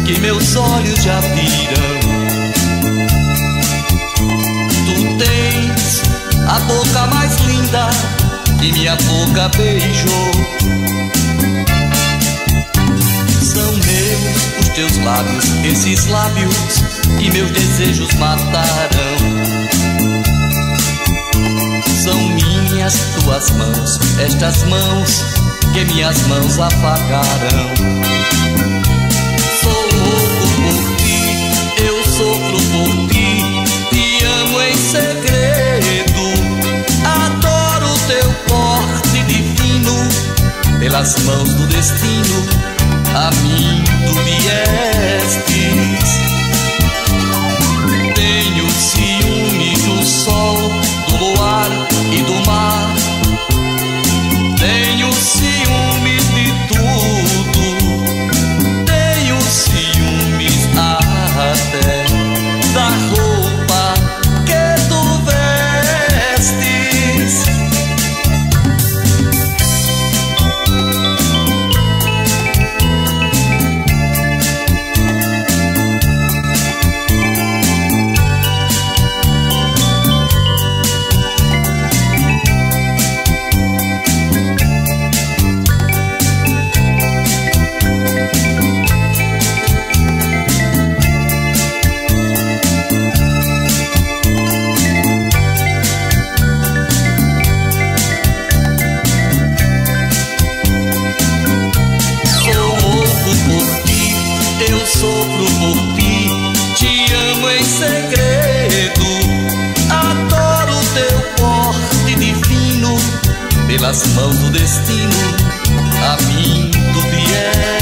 que meus olhos já viram. Tu tens a boca mais linda que minha boca beijou. São meus os teus lábios, esses lábios que meus desejos mataram. São minhas tuas mãos, estas mãos que minhas mãos apagaram. Sou louco por ti, eu sofro por ti, te amo em segredo. Adoro teu porte divino, pelas mãos do destino a mim tu viestes. Tenho ciúme do sol, do luar e do mar. Tenho ciúmes de tudo. Tenho ciúmes até da roupa que tu vestes. Sofro por ti, te amo em segredo. Adoro teu porte divino, pelas mãos do destino a mim tu vieste.